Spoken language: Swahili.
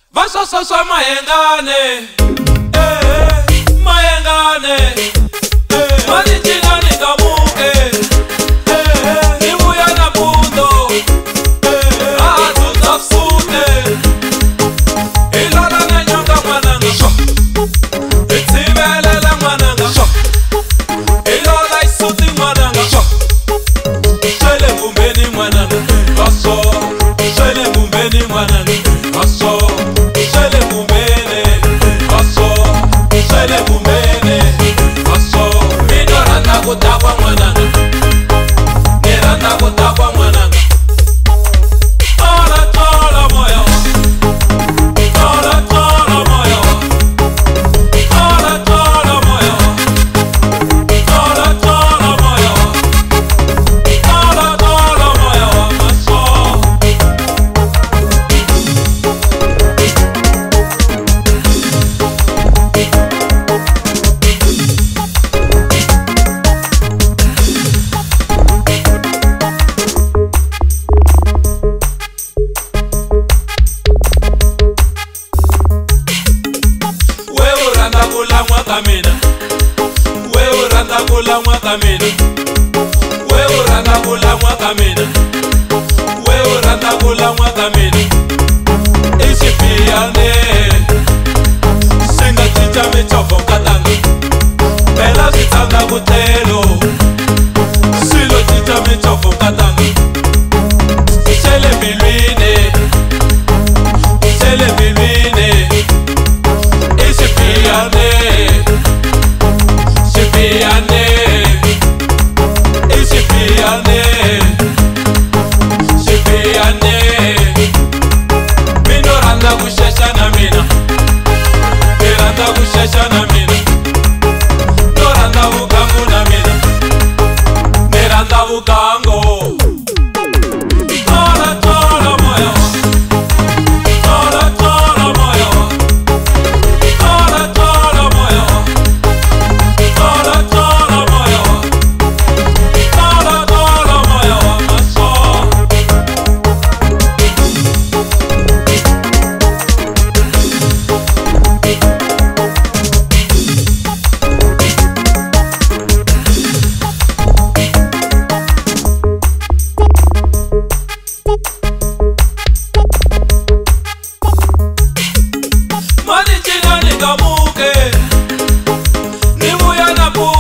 Vasososwa mayengane, mayengane, Malichina nikamuke, nibuya na puto, tutafute, ilala na nyonga mwananga, itimelela mwananga, ilala isuti mwananga, shele ngumbeni mwananga, vaso, shele ngumbeni mwananga, vaso, shele ngumbene, vaso, shele ngumbene, vaso, midoranda kutakwa mwananga, niranda kutakwa mwananga. Tola tola moyo, tola tola moyo, tola tola moyo, tola tola moyo, tola tola moyo, vaso. Weuranda kula mwaka mina, weuranda kula mwaka mina, weuranda kula mwaka mina. Isipiane, singa chicha michofo katanga, bela sitanga kutelo, silo chicha michofo katanga. Chele bilwine, chele bilwine. Isipiane, Sipiane, Sipiane, Sipiane. Minoranda kushesha na mina, miranda kushesha na mina, noranda ukangu na mina, miranda ukango. Tola tola moyo, tola tola moyo, tola tola moyo, tola tola moyo, tola tola moyo, vaso. Malichina nikamuke, nibuya na puto.